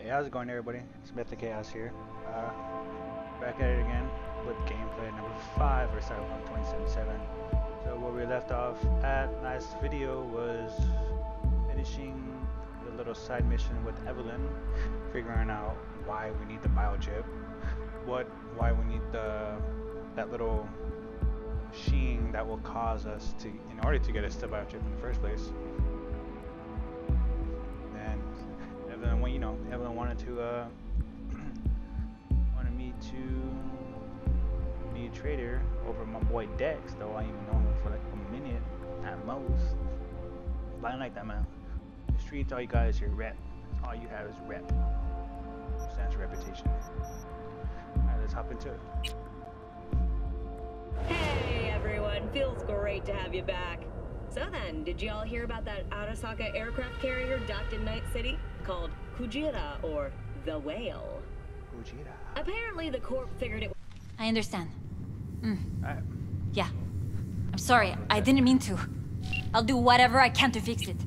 Hey, how's it going, everybody? It's Mythic Chaos here. Back at it again with gameplay number 5 for Cyberpunk 2077. So where we left off at last video was finishing the little side mission with Evelyn, figuring out why we need the biochip, why we need that little machine that will cause us to, in order to get us the biochip in the first place. Evelyn wanted me to be a trader over my boy Dex, though I even know him for like a minute at most. But I like that, man. The streets, all you got is your rep. All you have is rep. Stands for reputation. Alright, let's hop into it. Hey everyone, feels great to have you back. So then, did you all hear about that Arasaka aircraft carrier docked in Night City? Called Kujira, or the Whale. Kujira. Apparently the Corp figured it... I understand. Alright. Yeah. I'm sorry, I didn't mean to. I'll do whatever I can to fix it.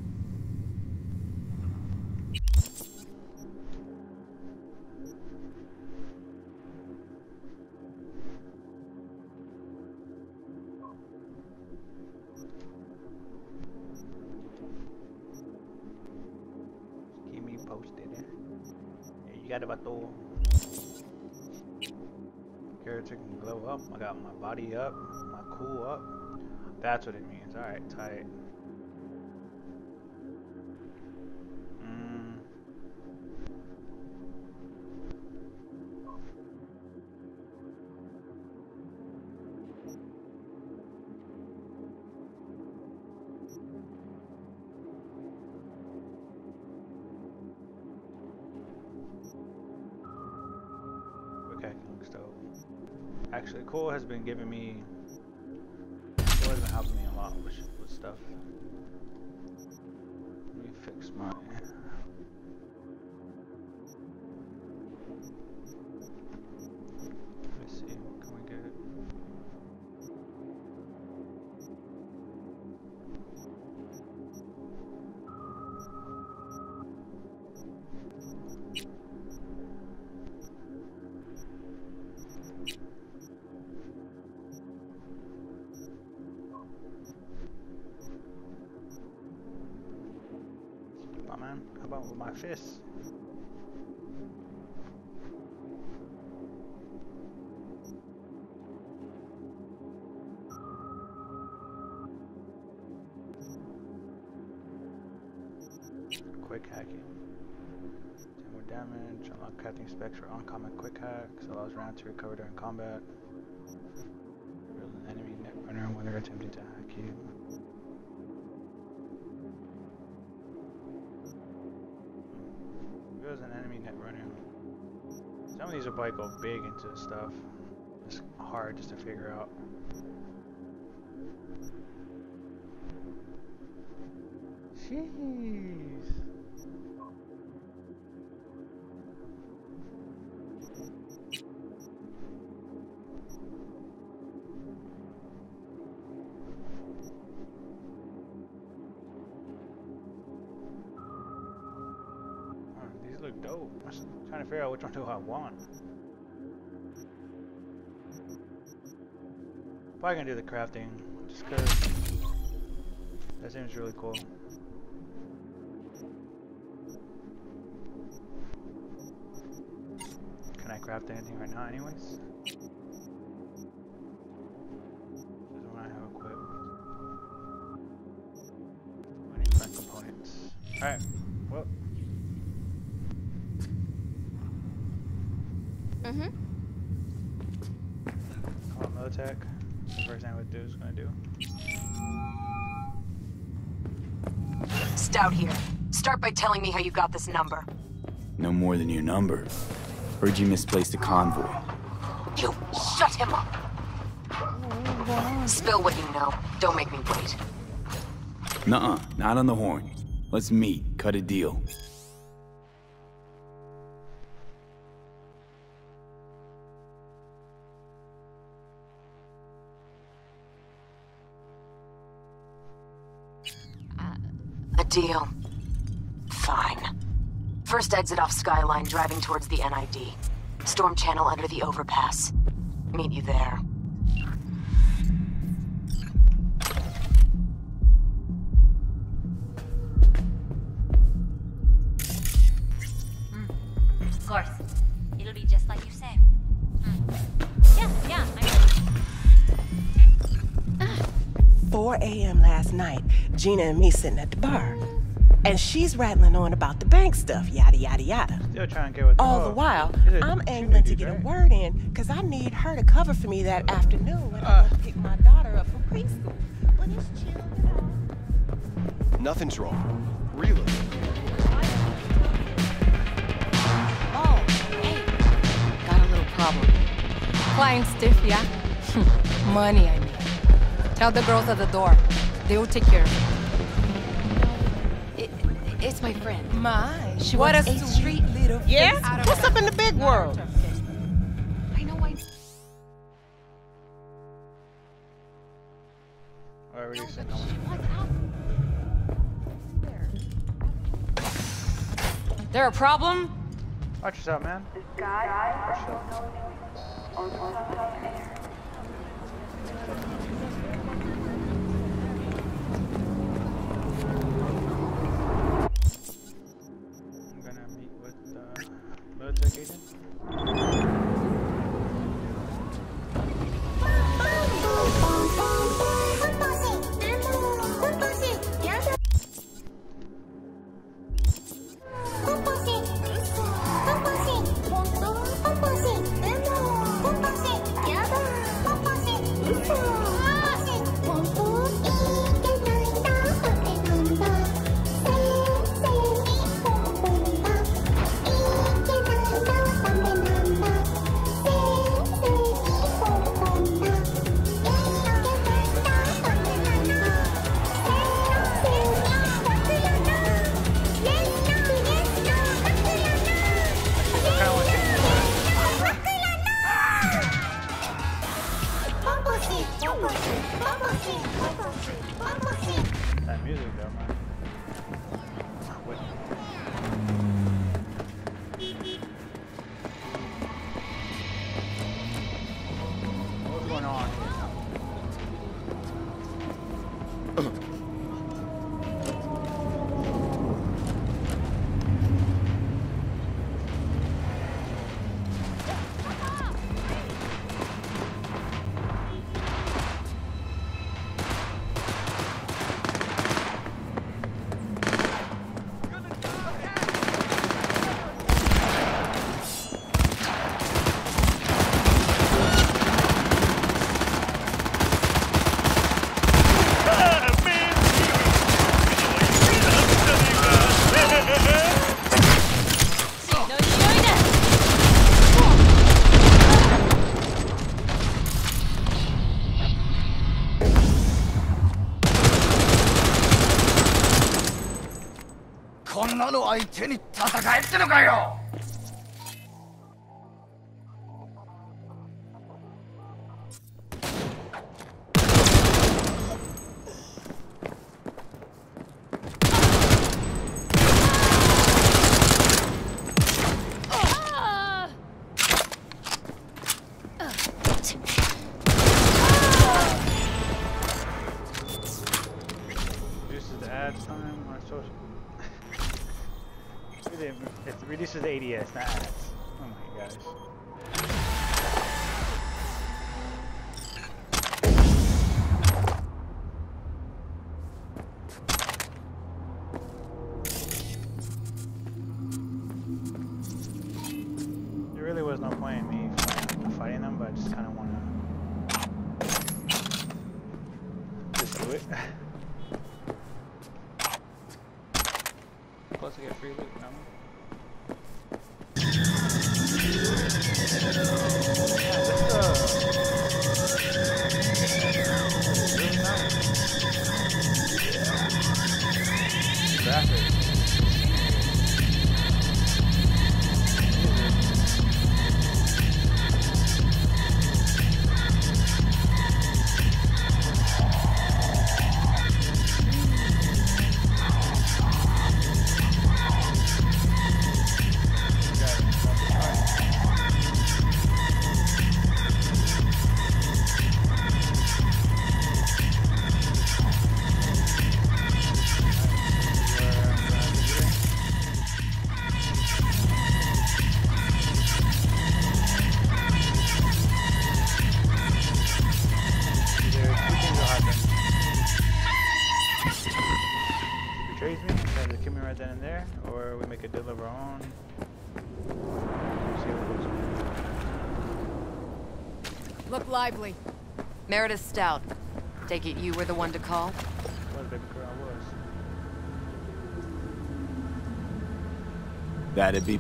Posted. Yeah, you got about the character can glow up. I got my body up, my cool up. That's what it means. Alright, tight. Actually, Cole has been giving me, Cole has been helping me a lot with stuff. Let me fix my. Let's see, what can we get? Man, how about with my fists? Quick hacking. 10 more damage. Unlock crafting specs for uncommon quick hacks. Allows round to recover during combat. Reveals an enemy net runner when they're attempting to hack you. An enemy net runner. Some of these will probably go big into stuff. It's hard just to figure out. Jeez. Look dope. I'm trying to figure out which one do I want. Probably gonna do the crafting, just cause that seems really cool. Can I craft anything right now anyways? This is what I have equipped. I need plant components. Alright, well. Call Militech. The first thing I would do is gonna do. Stout here. Start by telling me how you got this number. No more than your number. Heard you misplaced a convoy. You shut him up! Spill what you know. Don't make me wait. Nuh-uh, not on the horn. Let's meet, cut a deal. A deal. Fine. First exit off Skyline, driving towards the NID. Storm channel under the overpass. Meet you there. Of course. It'll be just like you say. Yeah, I'm ready. 4 a.m. last night, Gina and me sitting at the bar. And she's rattling on about the bank stuff, yada, yada, yada. Still trying to get with All the while, I'm angling to get a word in because I need her to cover for me that afternoon when I go pick my daughter up from preschool. But it's chill, you know. Nothing's wrong. Really. Oh, hey. Got a little problem. Client stiff, yeah? Money, I mean. Tell the girls at the door. They will take care of it. It's my friend. She What was a a sweet street little Yeah? face. What's up in the big world? I know I... Already sent There a problem? Watch yourself, man. Watch yourself. I'm gonna meet with military agent. That music though, man. Wait. What's going on here? Reduces the ad time on social. It reduces the ADS, not ads. Oh my gosh. There really was no point in me fighting them, but I just kind of want to just do it. Plus I get free loot, no? Graphic. betrays me, tries to kill me right then and there, or we make a deal of our own. See what goes on. Look lively. Meredith Stout. Take it you were the one to call? What baby girl was. That'd be...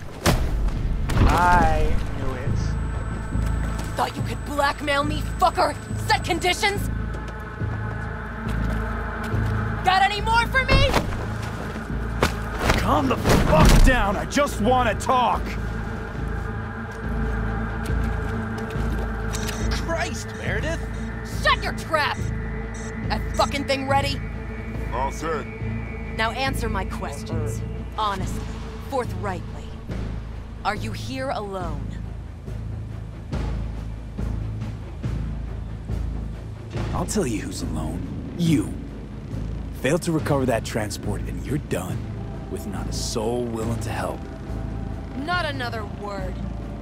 I knew it. Thought you could blackmail me, fucker? Set conditions? Got any more for me? Calm the fuck down, I just want to talk! Christ, Meredith! Shut your trap! That fucking thing ready? All set. Now answer my questions. Honestly, forthrightly. Are you here alone? I'll tell you who's alone. You. Failed to recover that transport and you're done. With not a soul willing to help. Not another word.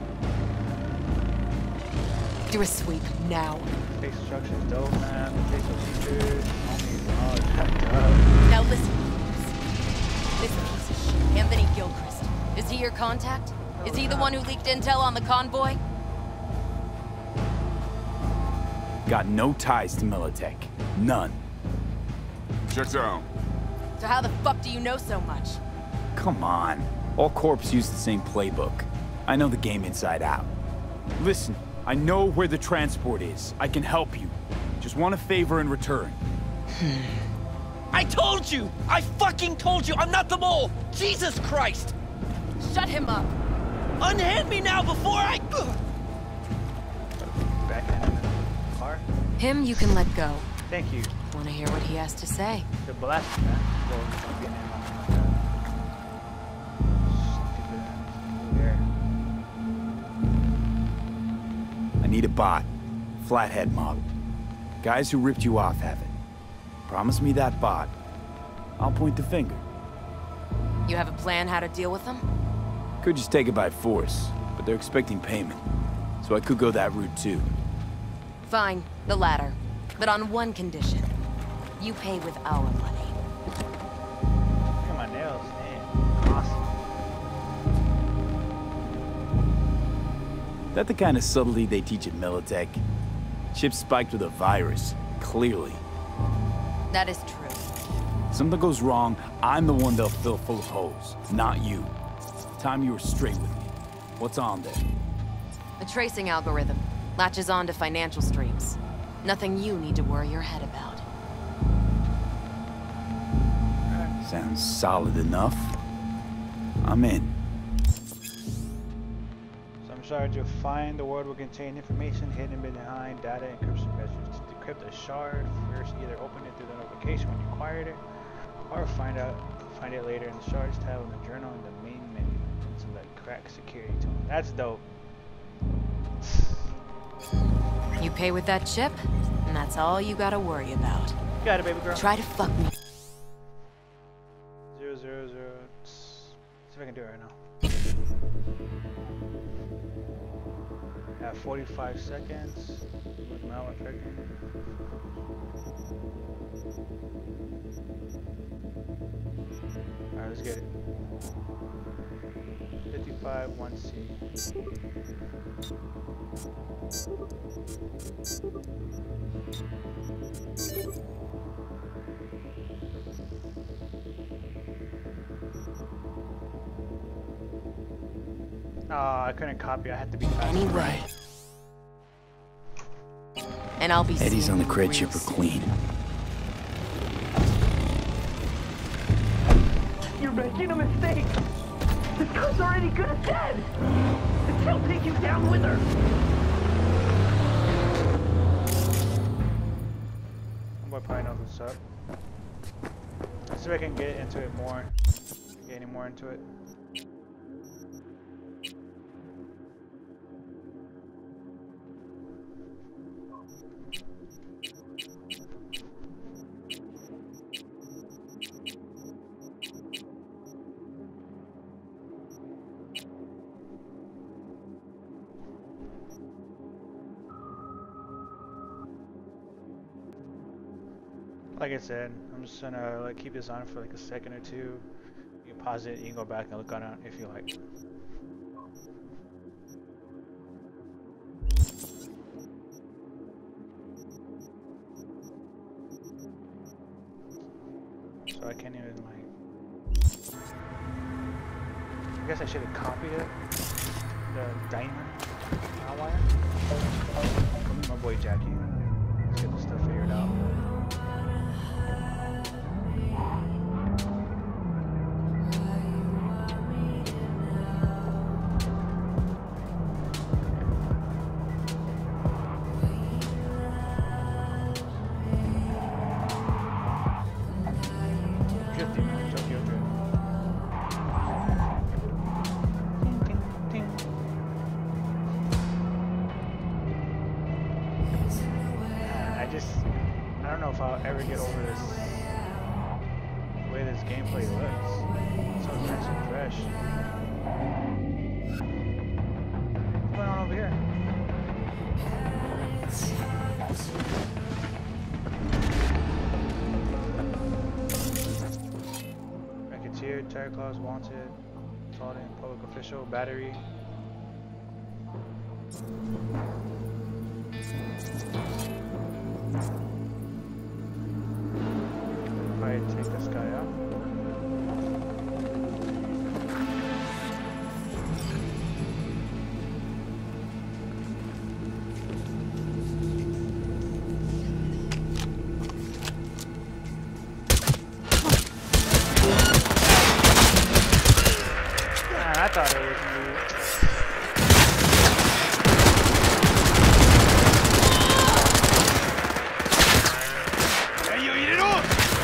Do a sweep now. Space instructions dope, man. Facial features. Oh, jacked up. Now listen, please. This piece of shit, Anthony Gilchrist. Is he your contact? Is he the one who leaked intel on the convoy? Got no ties to Militech. None. Checks out. So how the fuck do you know so much? Come on. All corps use the same playbook. I know the game inside out. Listen, I know where the transport is. I can help you. Just want a favor in return. I told you! I fucking told you! I'm not the mole! Jesus Christ! Shut him up! Unhand me now before I... Backhand in the car. Him you can let go. Thank you. Wanna hear what he has to say? The blast man. Well, it's gonna be an name on that. Stupid. There. I need a bot. Flathead model. Guys who ripped you off have it. Promise me that bot. I'll point the finger. You have a plan how to deal with them? Could just take it by force, but they're expecting payment. So I could go that route too. Fine, the latter. But on one condition. You pay with our money. Look at my nails, man. Awesome. That the kind of subtlety they teach at Militech? Ship spiked with a virus, clearly. That is true. Something goes wrong, I'm the one they'll fill full of holes, not you. Time you were straight with me. What's on there? A tracing algorithm. Latches on to financial streams. Nothing you need to worry your head about. Sounds solid enough. I'm in. Some shards you'll find the world will contain information hidden behind data encryption measures. To decrypt a shard, first either open it through the notification when you acquired it, or find it later in the shards tab in the journal in the main menu. Select crack security tool. That's dope. You pay with that chip, and that's all you gotta worry about. Got it, baby girl. Try to fuck me. 000. See if I can do it right now. I have 45 seconds. With malware tracking. Alright, let's get it. 55 1C. I couldn't copy. I had to be fast. Anyway. And I'll be Eddie's on the seeing crate you ship real are clean. You're making a mistake. This girl's already good as dead. And she'll take you down with her. Somebody probably knows what's up. Let's see if I can get into it more. Get any more into it. like I said, I'm just gonna like keep this on for like a second or two. You can pause it, you can go back and look on it if you like. So I can't even like. I guess I should have copied it. The diamond wire. My boy Jackie. Let's get this stuff figured out. I don't know if I'll ever get over this, the way this gameplay looks. It's so nice and fresh. What's going on over here? Racketeer, tire clause, wanted, assaulting, public official, battery. Take this guy out. Man, I thought it was me. Hey, you eat it all!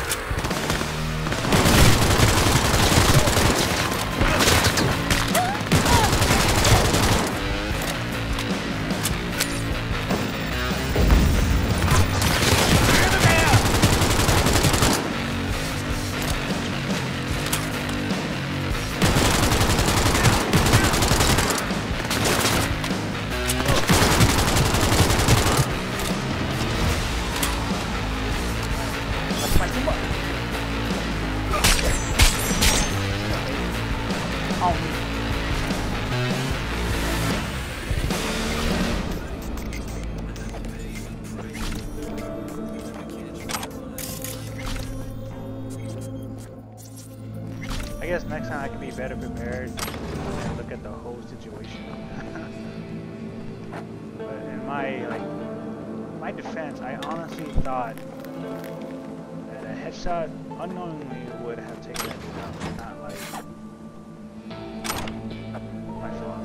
I guess next time I can be better prepared and look at the whole situation. But in my defense, I honestly thought that a headshot unknowingly would have taken it down, not like my fault.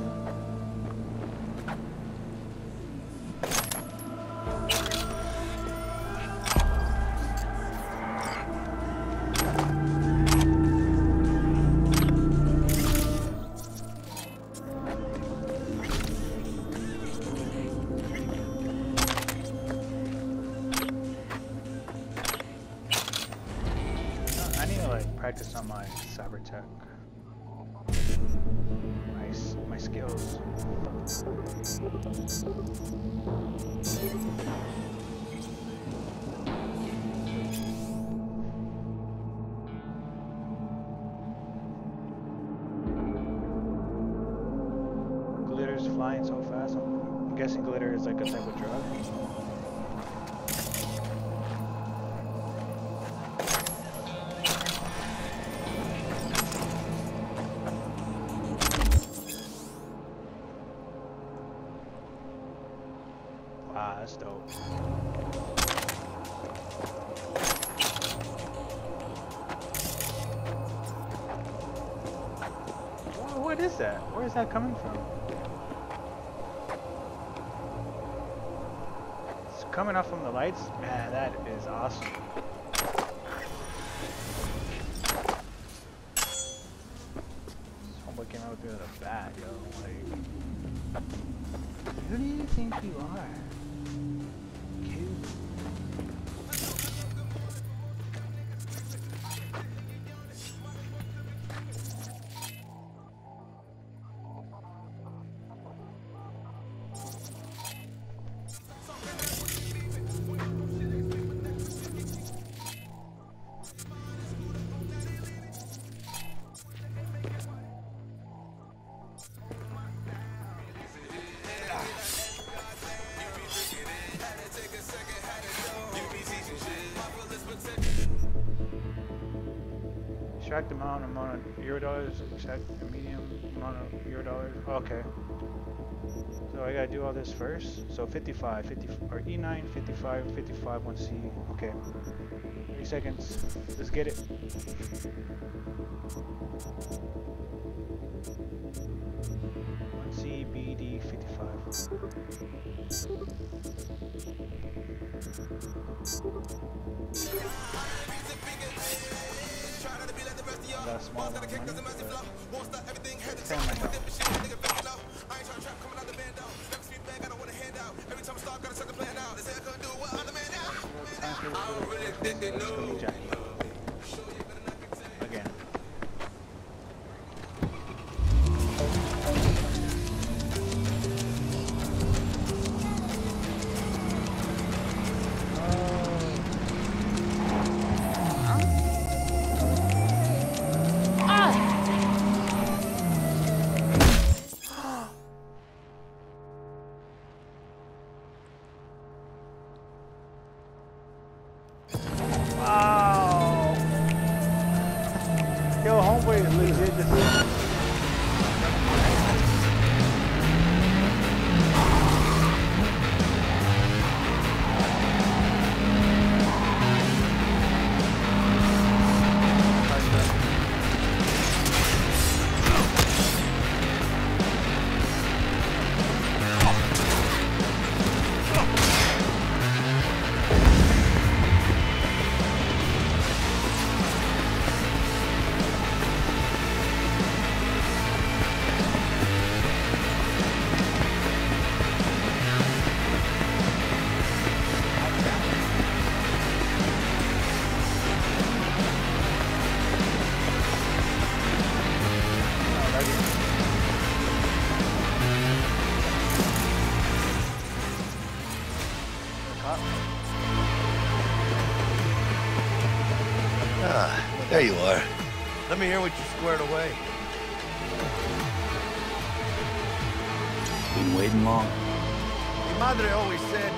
Practice on my cybertech, my skills. Glitter's flying so fast. I'm guessing glitter is like a type of drug. Wow, that's dope. What is that? Where is that coming from? It's coming off from the lights? Man, that is awesome. Someone came out with a bat, yo. Like, who do you think you are? Extract the amount of Eurodollars. Extract the medium amount of Eurodollars. Okay. So I gotta do all this first. So 55, 50, or E9, 55, 55, 1C. Okay. 3 seconds. Let's get it. CBD 55. Got a small amount of money, but damn, I know. Again. Wow. Yo, homeboy is legit just There you are. Let me hear what you squared away. Been waiting long. Mi madre always said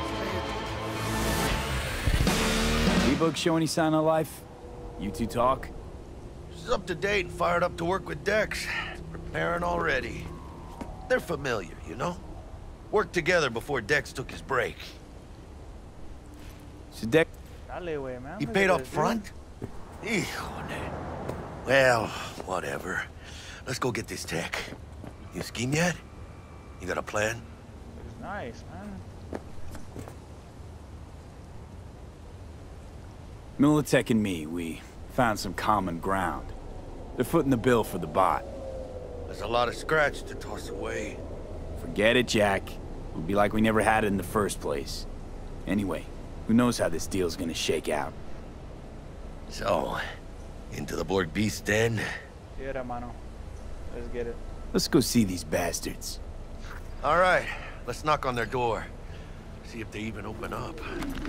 patience. E-book show any sign of life? You two talk? She's up to date and fired up to work with Dex. Preparing already. They're familiar, you know? Worked together before Dex took his break. So Dex... He paid up front? Híjole. Well, whatever. Let's go get this tech. You scheme yet? You got a plan? It's nice, man. Militech and me, we found some common ground. They're footing the bill for the bot. There's a lot of scratch to toss away. Forget it, Jack. It'll be like we never had it in the first place. Anyway, who knows how this deal's gonna shake out. So, into the Borg Beast den? Yeah, mano. Let's get it. Let's go see these bastards. All right, let's knock on their door. See if they even open up.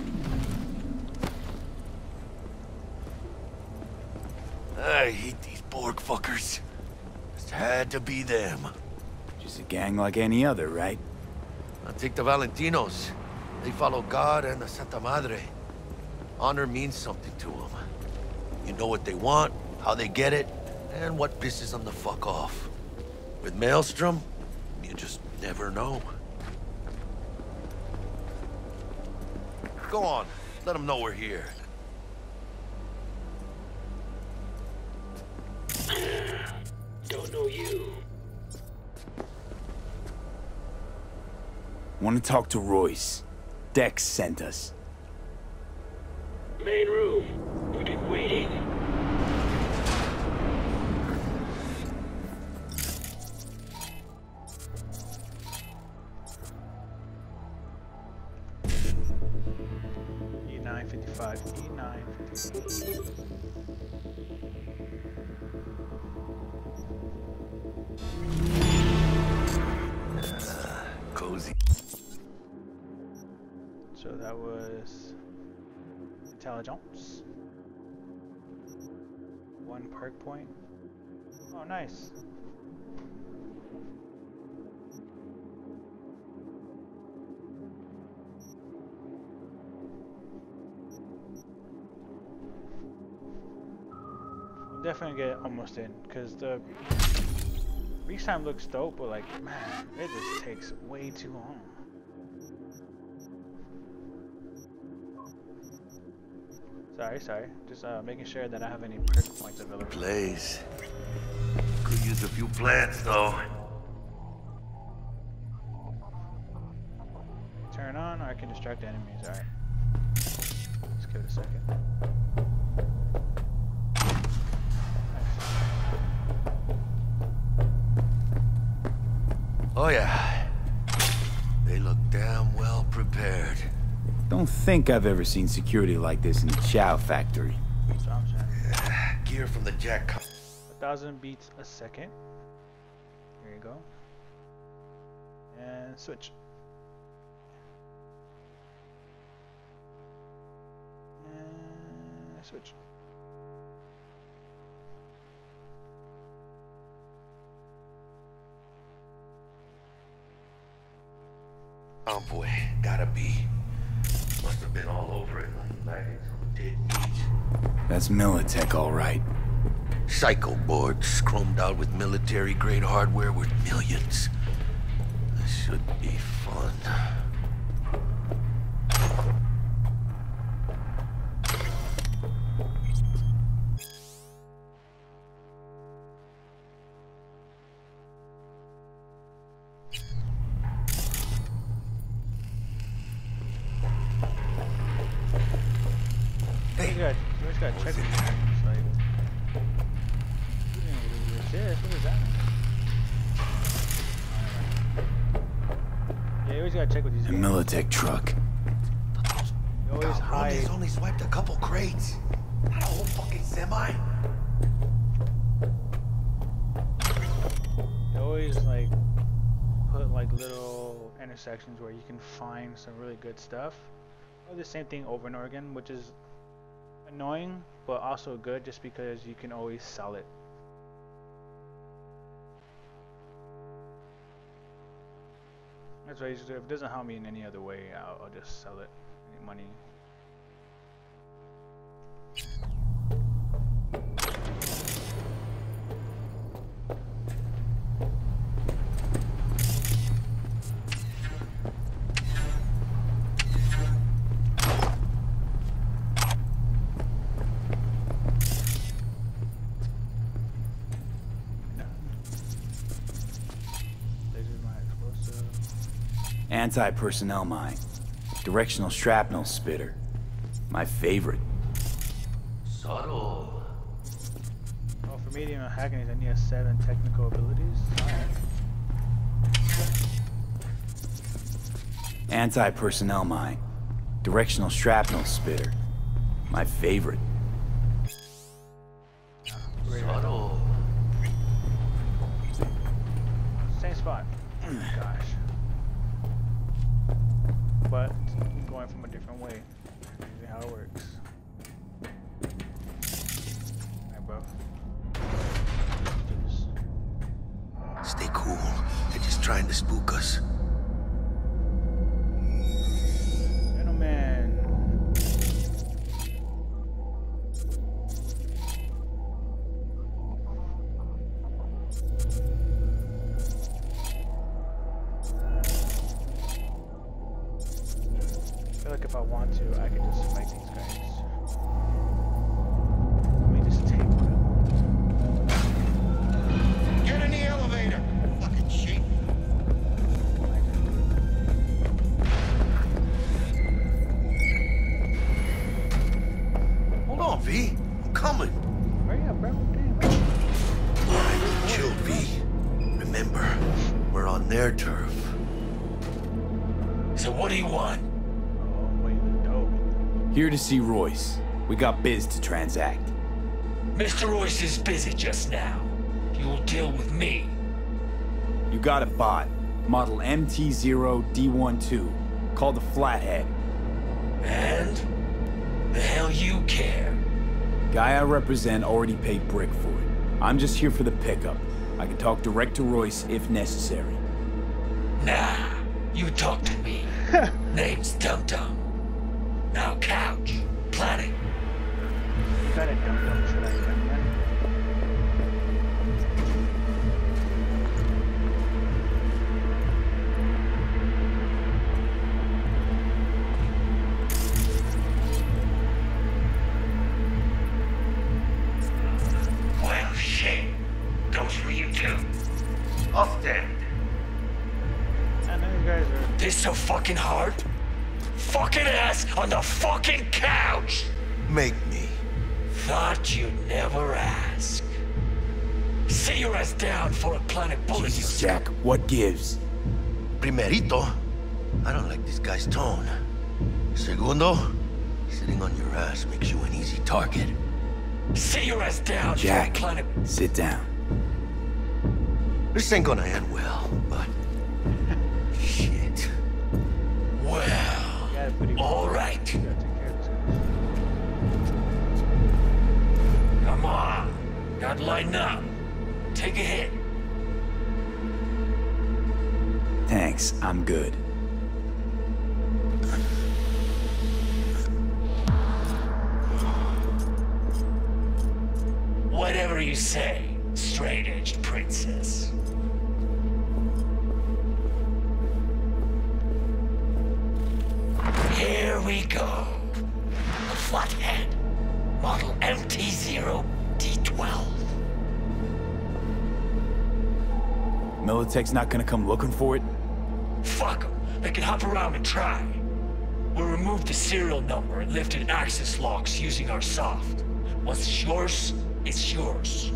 I hate these Borg fuckers. Just had to be them. Just a gang like any other, right? I'll take the Valentinos. They follow God and the Santa Madre. Honor means something to them. You know what they want, how they get it, and what pisses them the fuck off. With Maelstrom, you just never know. Go on, let them know we're here. Don't know you. Want to talk to Royce. Dex sent us. Main room. We've been waiting. E955. E955. Cozy. So that was intelligence. 1 perk point. Oh, nice. definitely get almost in, because the reach time looks dope, but like, man, it just takes way too long. Sorry. Just making sure that I have any perk points available. Place. Could use a few plants, though. Turn on, or I can distract enemies. Alright. Let's give it a second. Oh yeah. They look damn well prepared. Don't think I've ever seen security like this in the Chow factory. So I'm saying. Yeah, gear from the Jack. 1,000 beats a second. Here you go. And switch. And switch. Oh boy, gotta be. Must have been all over it like some dead meat. That's Militech, all right. Psycho boards, chromed out with military-grade hardware worth millions. This should be fun. You just gotta check it. It's like, what is that? Yeah, you always gotta check with these. A Militech truck. You always hide. He's only swiped a couple crates. Not a whole fucking semi. You always like put like little intersections where you can find some really good stuff. Or the same thing over and over again, which is annoying, but also good just because you can always sell it. That's why if it doesn't help me in any other way, I'll just sell it. Any money. Anti-personnel mine. Directional shrapnel spitter. My favorite. Subtle. Oh, for medium and hacking, I need 7 technical abilities. Alright. Anti-personnel mine. Directional shrapnel spitter. My favorite. Subtle. Same spot. Oh my gosh. But going from a different way. Usually how it works. Alright, bro. Stay cool. They're just trying to spook us. Gentlemen. I feel like if I want to, I can just fight these guys. Let me just take one. Get in the elevator, fucking sheep. Hold on, V. I'm coming. Hurry up, bro. Alright, chill, V. Remember, we're on their turf. So what do you want? Here to see Royce. We got biz to transact. Mr. Royce is busy just now. You'll deal with me. You got a bot. Model MT0D12. Called the Flathead. And? The hell you care? Guy I represent already paid brick for it. I'm just here for the pickup. I can talk direct to Royce if necessary. Nah, you talk to me. Name's Dum Dum. Now couch, planning. What kind of dumb shit I done, man? I'll stand. And then you guys are... This so fucking hard? Fucking ass on the fucking couch! Make me. Thought you'd never ask. Sit your ass down for a planet bullet. Jesus, Jack, what gives? Primerito, I don't like this guy's tone. Segundo, sitting on your ass makes you an easy target. Sit your ass down Jack, for a planet... sit down. This ain't gonna end well, but... Shit. Well, all right. Come on. Gotta line up. Take a hit. Thanks, I'm good. Whatever you say, straight-edged princess. Here we go. A flathead. Model MT-0D12. Militech's not gonna come looking for it? Fuck them. They can hop around and try. We'll remove the serial number and lifted access locks using our soft. What's yours, it's yours.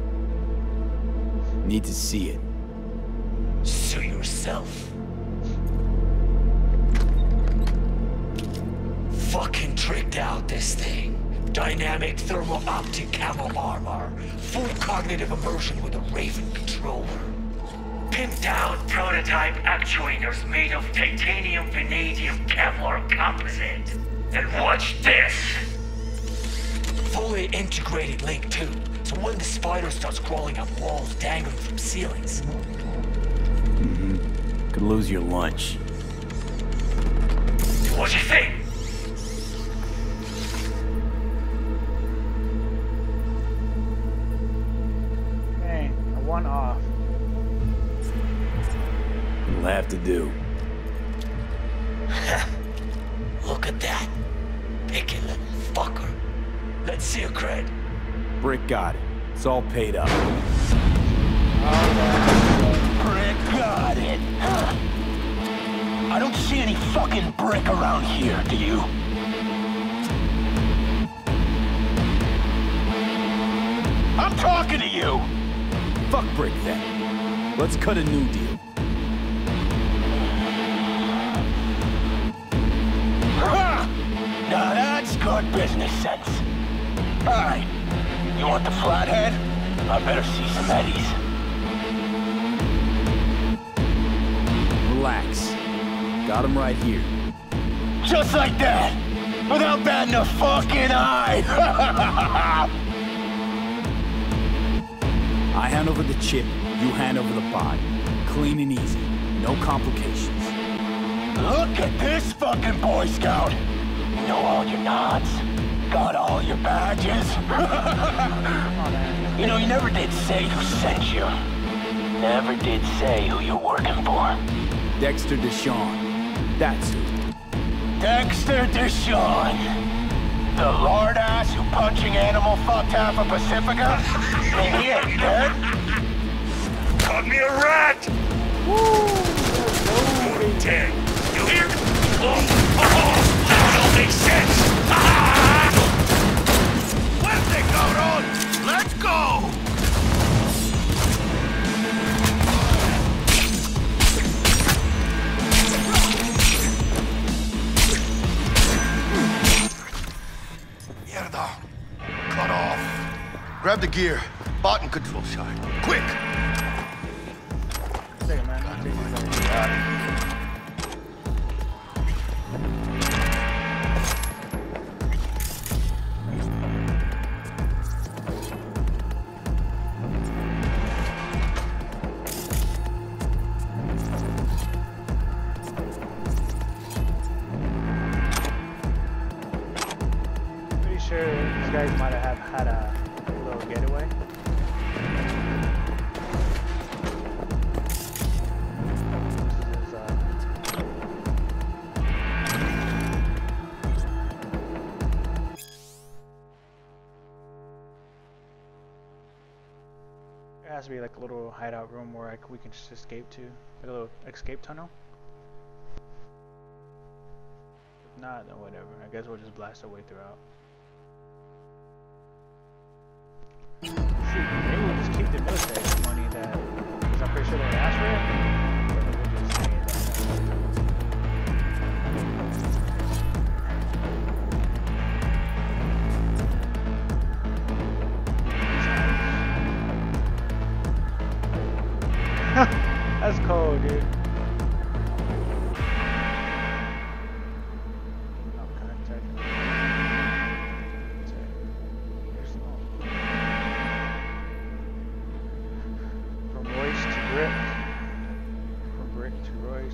Need to see it. Sue yourself. Fucking tricked out this thing. Dynamic thermal optic camo armor. Full cognitive immersion with a Raven controller. Pinned down prototype actuators made of titanium vanadium Kevlar composite. And watch this! Fully integrated link too, so when the spider starts crawling up walls dangling from ceilings. Could lose your lunch. What you think? Hey, a one-off. It'll have to do. Look at that. Picky little fucker. Let's see a cred. Brick got it. It's all paid up. Brick got it. I don't see any fucking brick around here, do you? I'm talking to you! Fuck Brick then. Let's cut a new deal. Now that's good business sense. Alright, you want the flathead? I better see some eddies. Relax. Got him right here. Just like that! Without batting a fucking eye! I hand over the chip, you hand over the body. Clean and easy. No complications. Look at this fucking Boy Scout! You know all your nods? Got all your badges? You know, you never did say who sent you. Never did say who you're working for. Dexter Deshawn. That's who. Dexter Deshawn. The lord ass who punching animal fucked half of Pacifica? And he ain't dead? Caught me a rat! Woo! Dead. You hear? Oh, that all makes sense! Fuerte, cabrón! Let's go! Mierda. Cut off. Grab the gear. Bot and control shard. Quick! Second, man. Pretty sure these guys might have had a little getaway. There has to be like a little hideout room where we can just escape to, like a little escape tunnel. If not, then whatever. I guess we'll just blast our way throughout. Shoot, maybe we'll just keep the military money that, because I'm pretty sure they asked for it. But we'll just say that. That's cold, dude. From Royce to brick. From brick to Royce.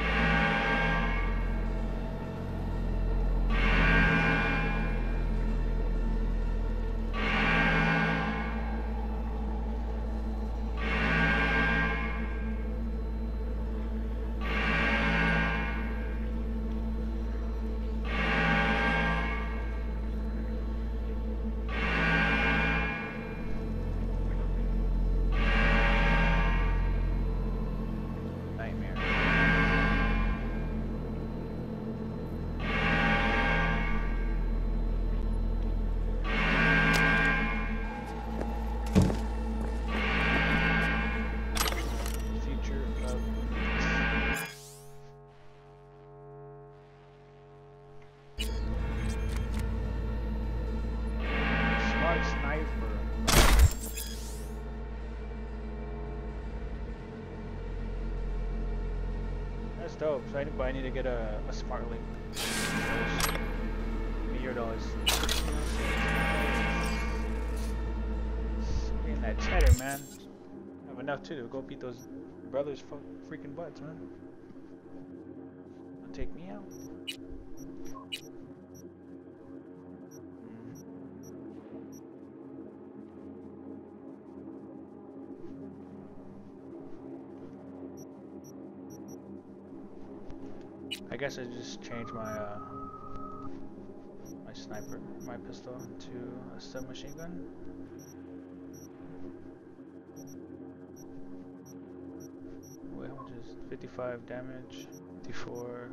That's dope. So I need to get a smart link. $1,000,000. Getting that cheddar, man. I have enough too to go beat those brothers' freaking butts, man. Don't take me out. I guess I just changed my my pistol to a submachine gun. Wait, how much is 55 damage? 54.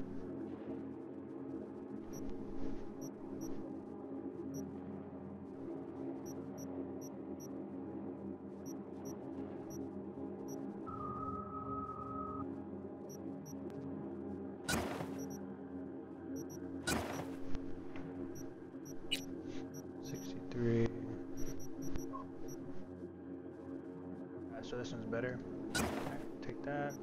So this one's better. Alright, take that.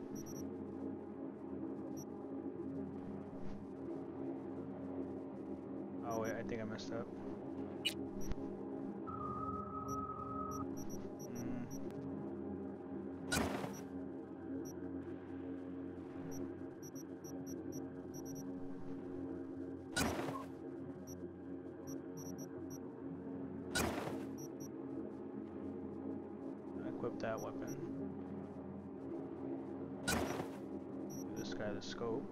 Oh wait, I think I messed up. Equip that weapon. Give this guy the scope.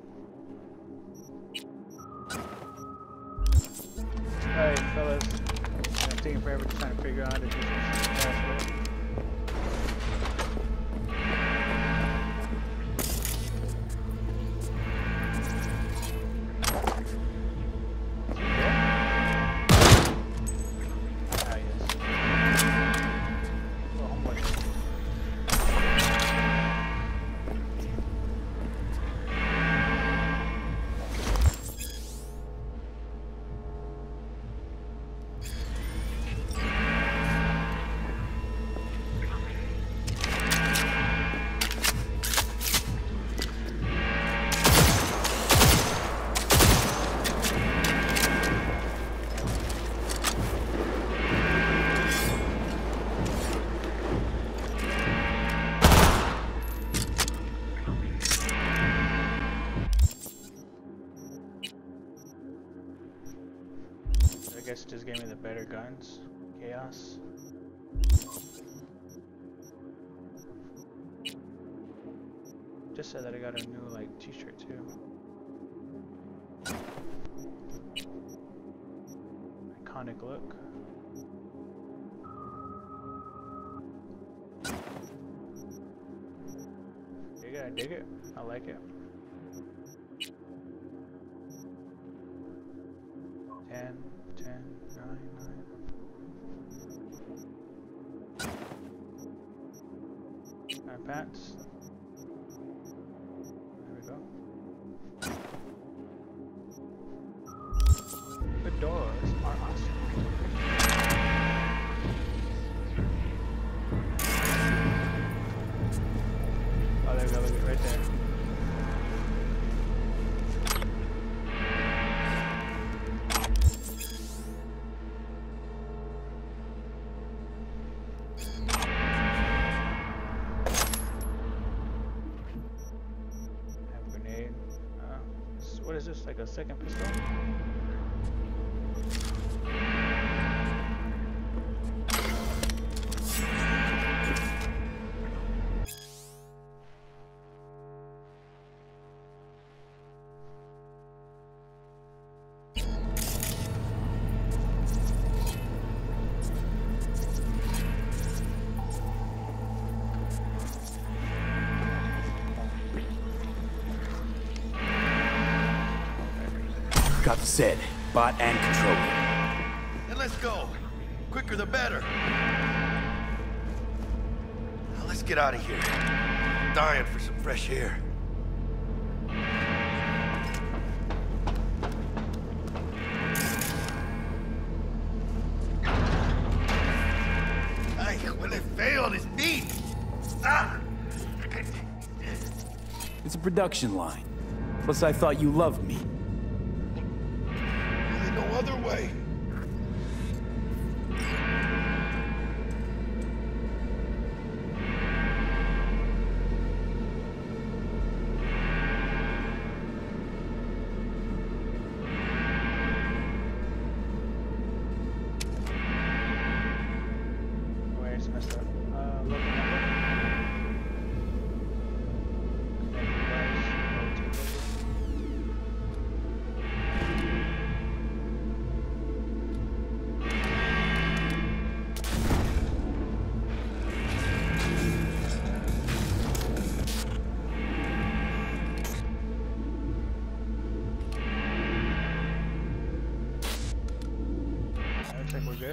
Alright, fellas. I'm taking forever trying to figure out how to do this fast way. I guess it just gave me the better guns. Chaos. Just said that I got a new like t-shirt too. Iconic look. I dig it. I like it. 10, 9. Our pants. There we go. The doors are awesome. Oh, there we go, look at it right there. What is this, like a second pistol? Got the set, bot and controller. Then let's go. Quicker the better. Now let's get out of here. I'm dying for some fresh air. Ay, huele feo this meat. Ah! It's a production line. Plus, I thought you loved me. No other way. Wait, it's messed up. Local number. Looks like we're good.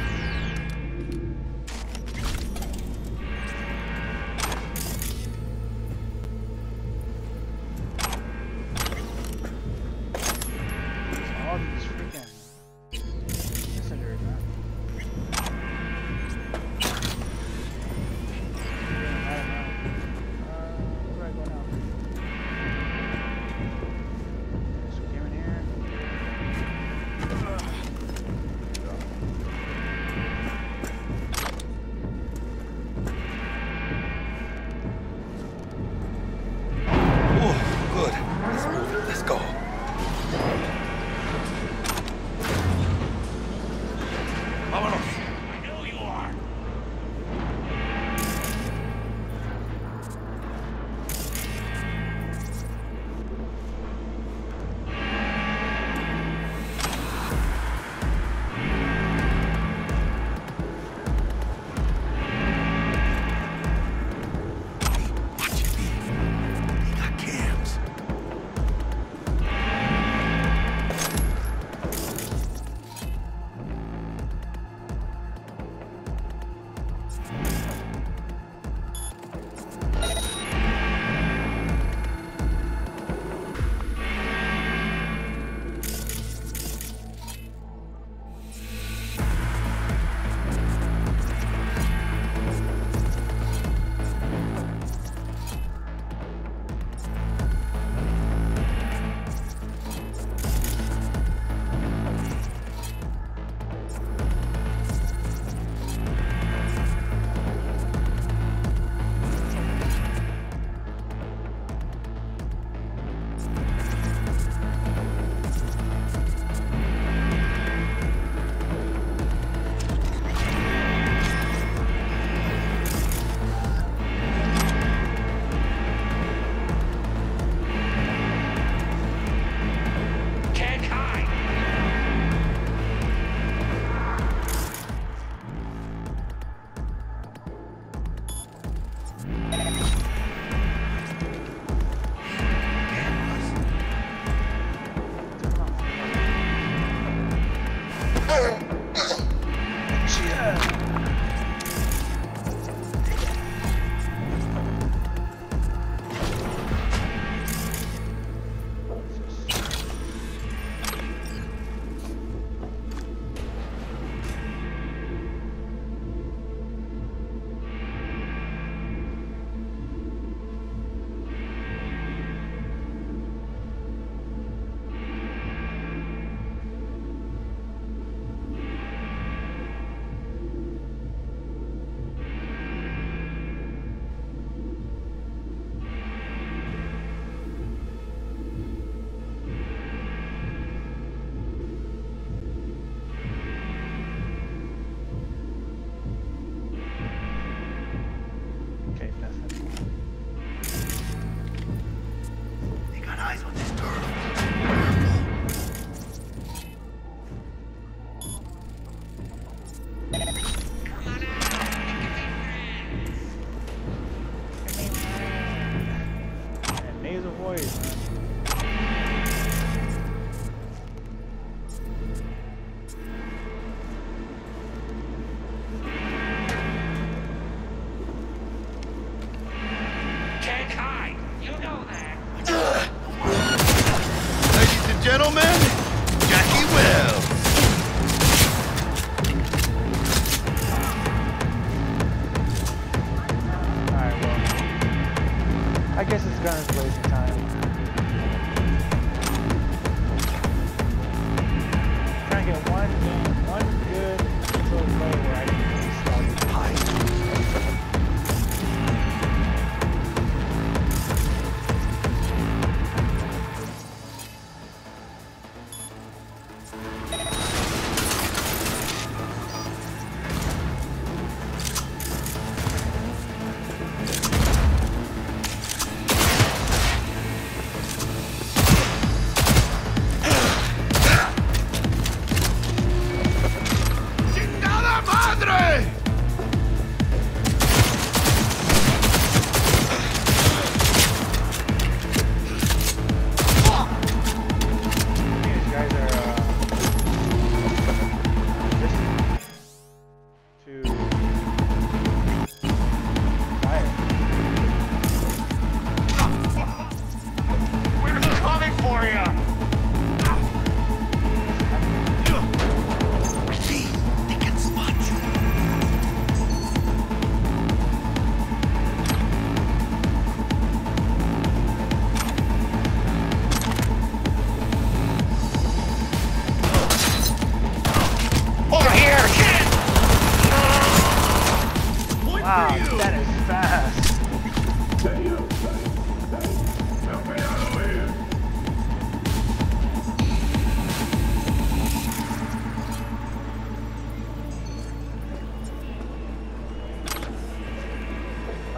All these freaking cylinders, man. Where do I go now? So we came in here.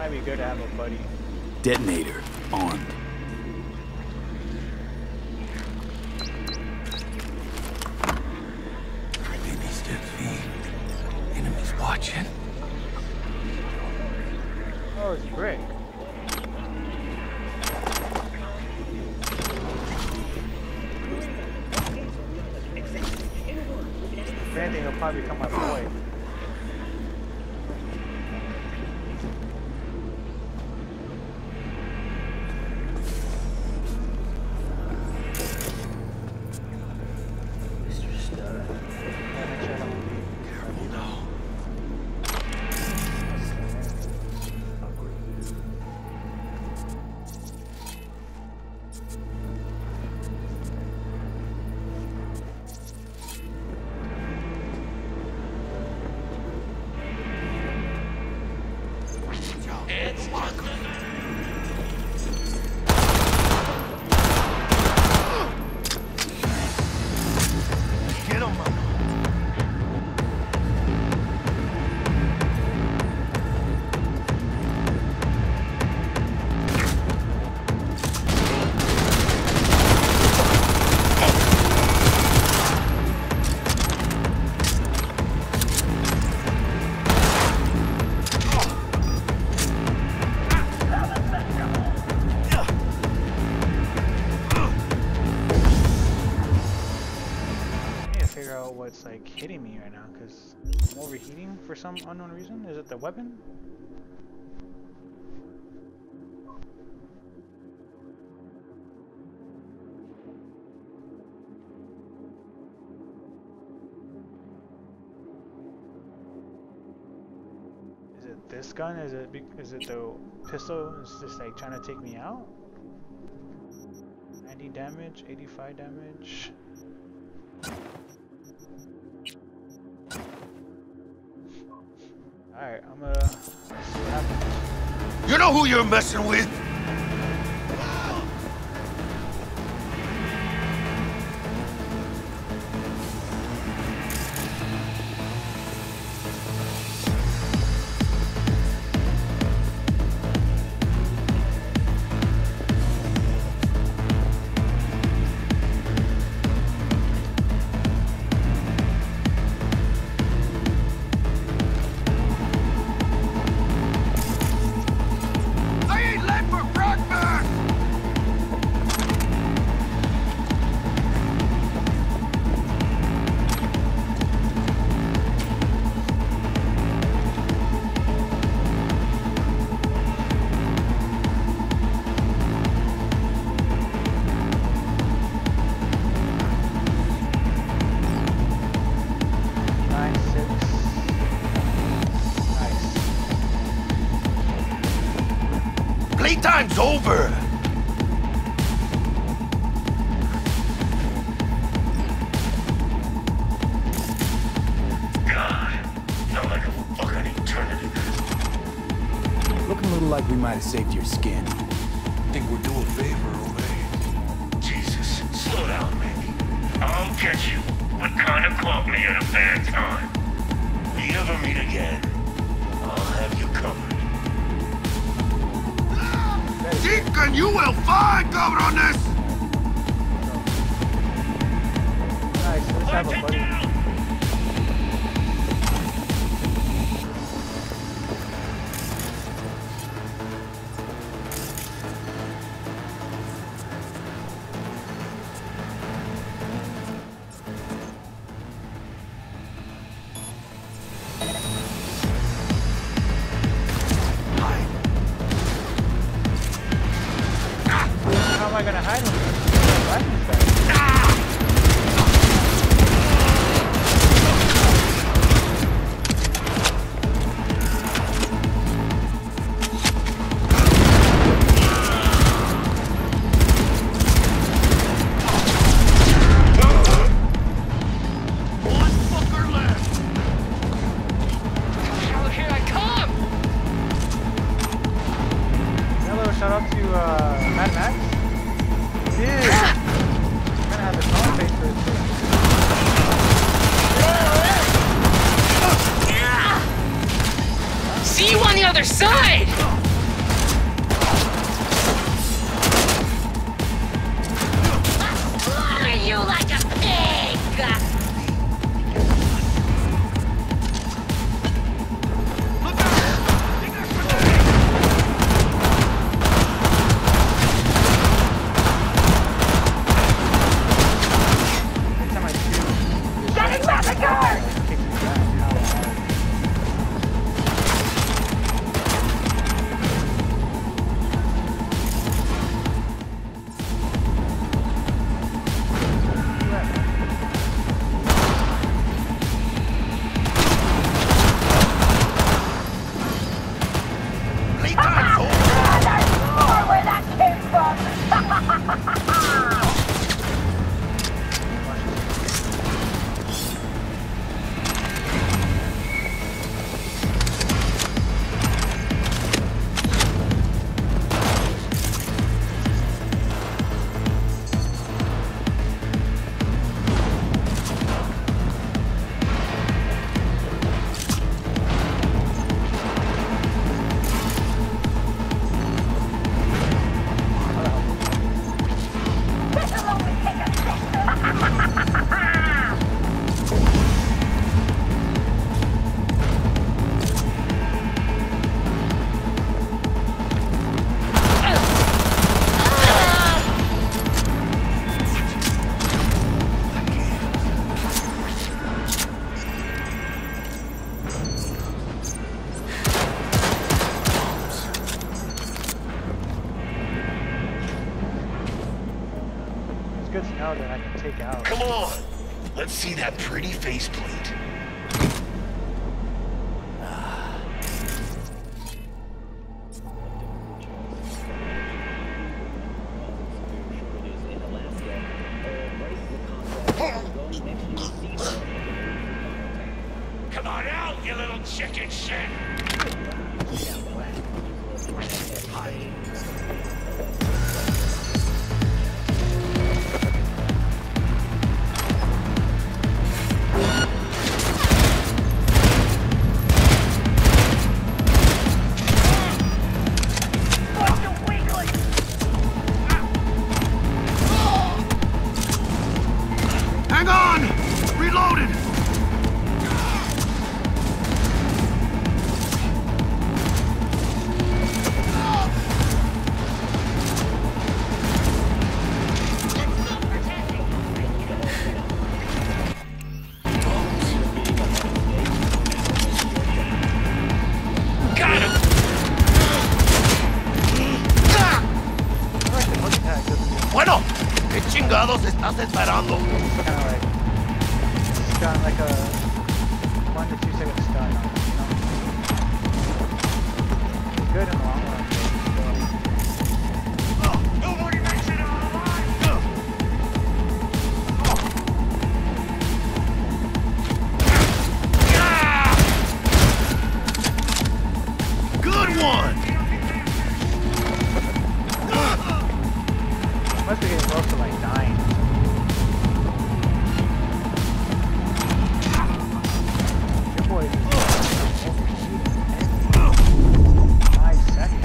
Might be good to have a buddy. Detonator armed. Maybe step V. Enemies watching. Oh, it's brick. If anything, he'll probably become my boy. What's like hitting me right now, because I'm overheating for some unknown reason. Is it the weapon? Is it this gun? Is it the pistol? It's just like trying to take me out? 90 damage, 85 damage. Alright, I'm gonna see what happens. You know who you're messing with? Playtime's over! God, felt like a fucking eternity. Looking a little like we might have saved your skin. Think we're doing a favor, Omega. Jesus, slow down, baby. I'll get you what kind of caught me at a bad time. If we ever meet again, I'll have you covered. Deacon, you will find, cabrones! Nice, let's have a buddy. How am I gonna hide him? Shout out to Mad Max. Dude, I'm gonna have a song face for it too. See you on the other side! out that I can take out. Come on! Let's see that pretty faceplate. Come on out, you little chicken shit! Hang on! Reloaded! Bueno, ¿qué chingados estás esperando? Stun like a 1 to 2 second stun. It's good in the long run. Nobody makes it out alive! Good one! Must be getting close to like dying. Your boy is nice second.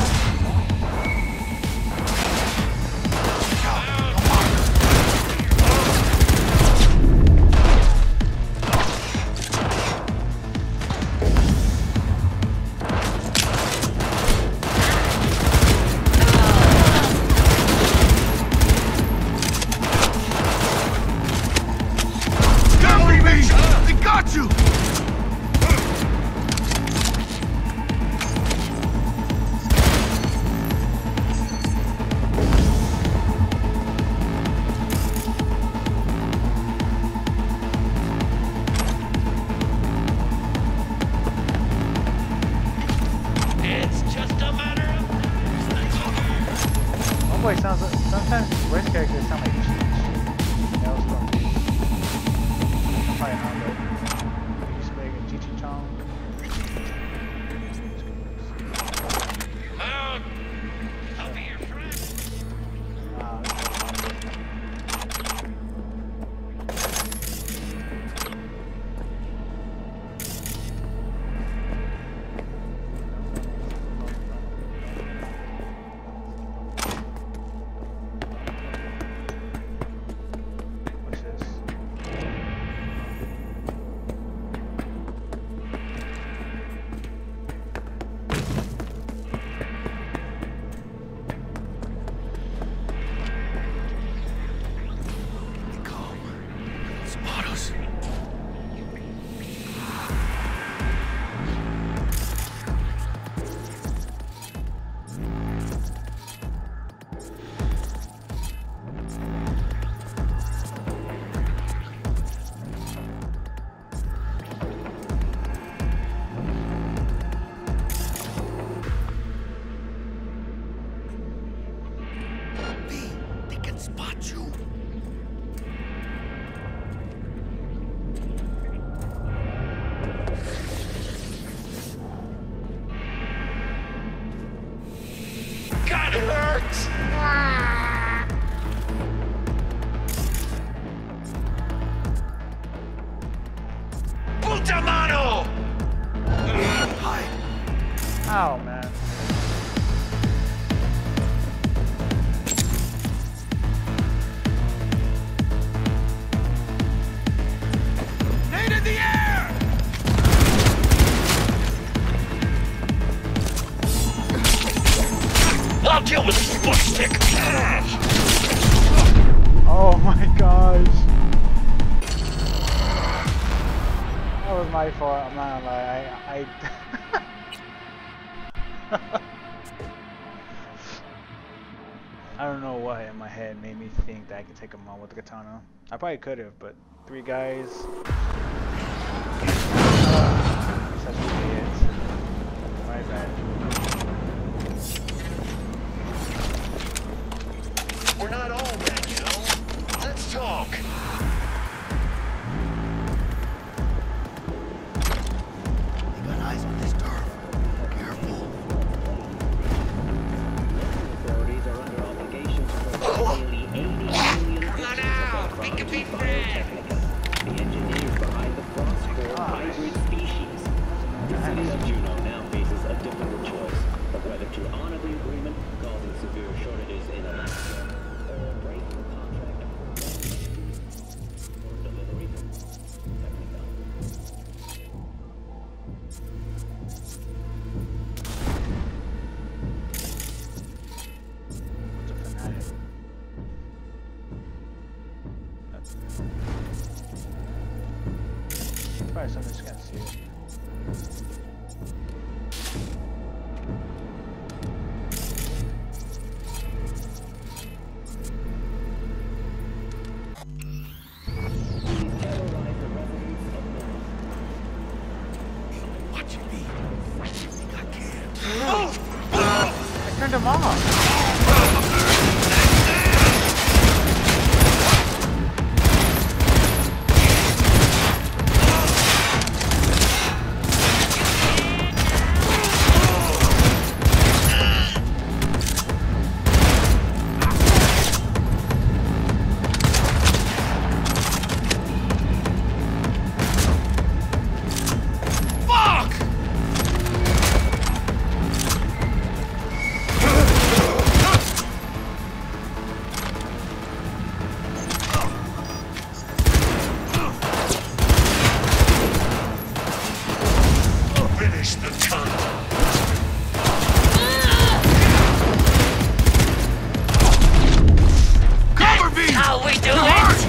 They got you! It's just a matter of... Oh boy, sounds like, sometimes voice characters sound like cheats. That was fun. Probably not, but you just make a Cheech Chong. I'll be your friend. What's this? Spot us. They can spot you. God, it hurts! Puta mano! Oh man. Nade in the air! I'll deal with this foot stick! Oh my gosh. That was my fault, I'm not gonna lie. I don't know what in my head made me think that I could take him on with the katana. I probably could have, but 3 guys. That's really it. My bad. We're not all bad, you know. Let's talk. They got eyes on this turf. Careful. Authorities are under obligation to provide nearly 80 million pictures of biotechnics, the engineers behind the cross-core hybrid species. The city of Juneau now faces a difficult choice of whether to honor the agreement, causing severe shortages in electricity, or break the contract for delivery from Technica. What's a fanatic? Probably something just can't see it. Watching me. I can't. I turned him off. Finish the tunnel. Cover me! How we do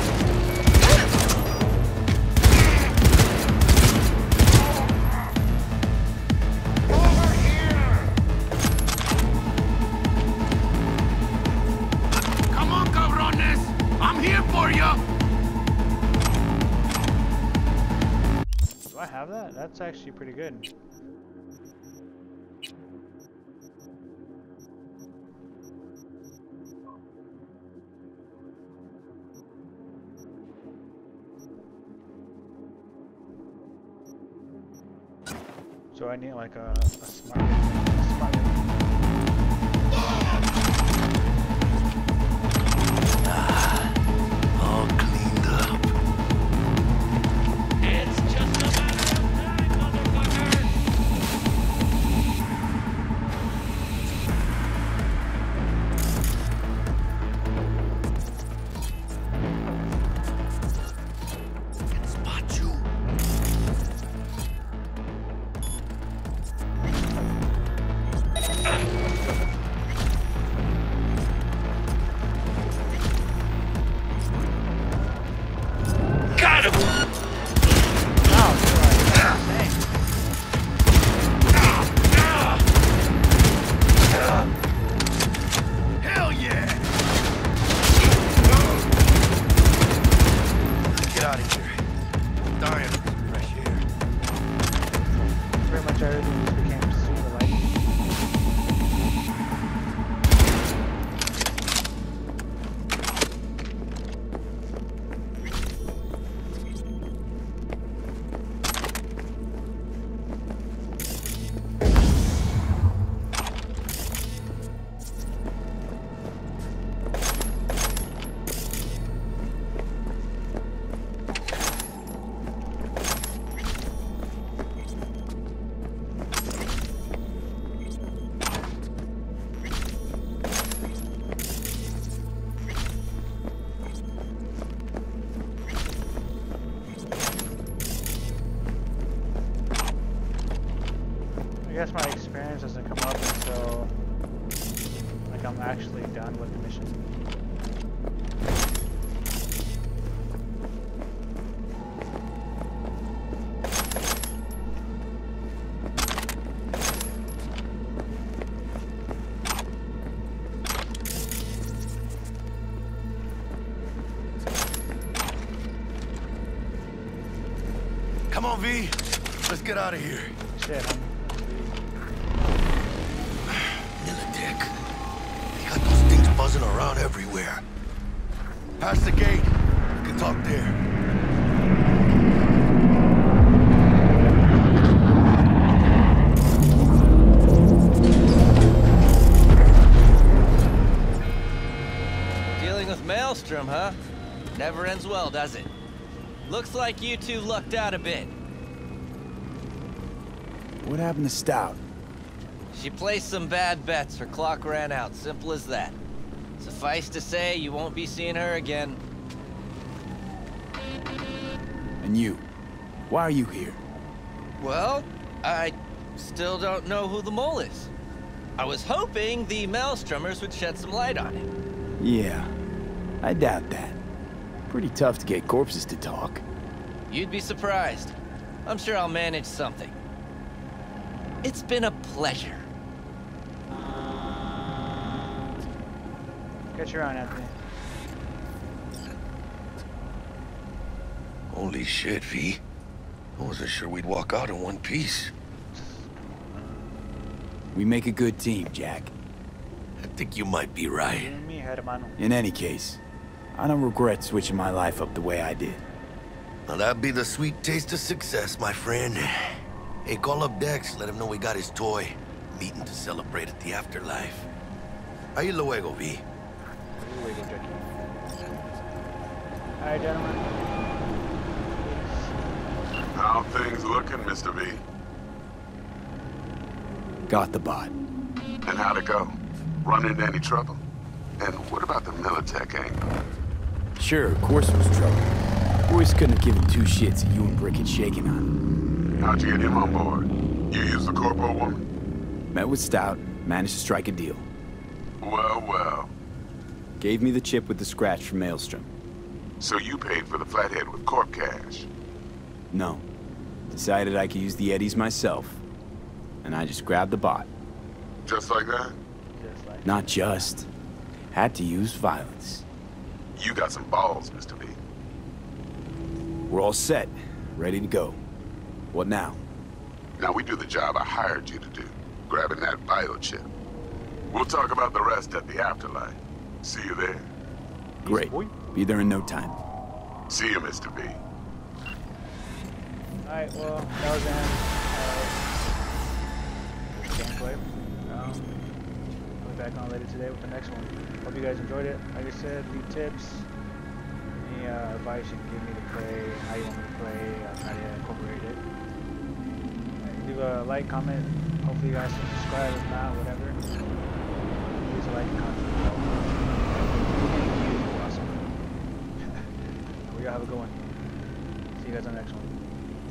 Come on, cabrones! I'm here for you! Do I have that? That's actually pretty good. So I need like a smart. All cleaned up. It's just a matter of time, motherfucker! Can spot you. Got him! Hell yeah! Let's get out of here. I'm dying for some fresh air. Pretty much everything just became super light. I guess my experience doesn't come up until like I'm actually done with the mission. Come on, V. Let's get out of here. Shit, Militech. They got those things buzzing around everywhere. Past the gate. We can talk there. Dealing with Maelstrom, huh? Never ends well, does it? Looks like you two lucked out a bit. What happened to Stout? She placed some bad bets. Her clock ran out. Simple as that. Suffice to say, you won't be seeing her again. And you? Why are you here? Well, I still don't know who the mole is. I was hoping the Maelstromers would shed some light on him. Yeah, I doubt that. Pretty tough to get corpses to talk. You'd be surprised. I'm sure I'll manage something. It's been a pleasure. Get your on, Anthony. Holy shit, V. I wasn't sure we'd walk out in one piece. We make a good team, Jack. I think you might be right. In any case, I don't regret switching my life up the way I did. Now that'd be the sweet taste of success, my friend. Hey, call up Dex, let him know we got his toy. Meeting to celebrate at the afterlife. Ahí luego, V. Alright, gentlemen. How things looking, Mr. V? Got the bot. And how'd it go? Run into any trouble? And what about the Militech angle? Sure, of course it was trouble. Boys couldn't have given two shits that you and Brick had shaken on. How'd you get him on board? You used the corpo woman? Met with Stout, managed to strike a deal. Well, well. Gave me the chip with the scratch from Maelstrom. So you paid for the flathead with corp cash? No. Decided I could use the eddies myself. And I just grabbed the bot. Just like that? Not just. Had to use violence. You got some balls, Mr. V. We're all set. Ready to go. What now? Now we do the job I hired you to do. Grabbing that biochip. We'll talk about the rest at the afterlife. See you there. Great. Be there in no time. See you, Mr. V. Alright, well, that was the end of gameplay. I'll be back on later today with the next one. Hope you guys enjoyed it. Like I said, leave tips, any advice you can give me to play, how you want me to play, I'll try to incorporate it. Leave a like, comment. Hopefully you guys can subscribe, if not, whatever. Please like and comment. Awesome. We gotta have a good one. See you guys on the next one.